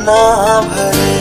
ना भरे।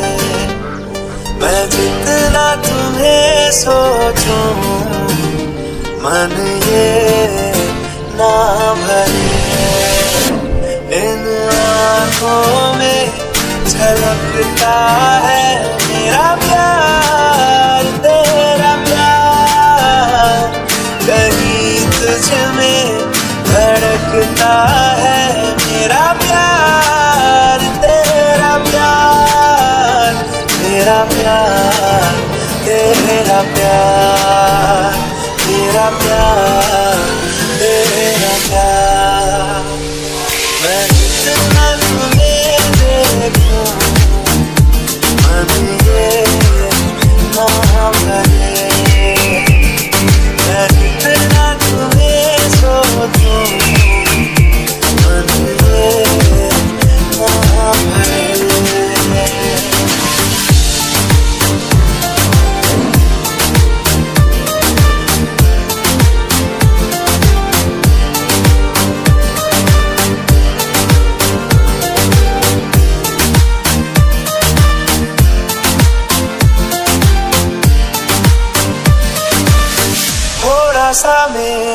मैं जितना तुम्हें सोचूं मन ये ना भरे। इन आँखों में झलकता है मेरा प्यार, तेरा प्यार। कहीं तुझ में धड़कता है मेरा प्यार, तेरा प्यार। तेरा प्यार, तेरा प्यार, तेरा प्यार, तेरा प्यार। मैं जितना तुम्हें देखूं मन ये ना भरे। मैं जितना तुम्हें सोचूं मन ये ना भरे। थोड़ा सा मेरे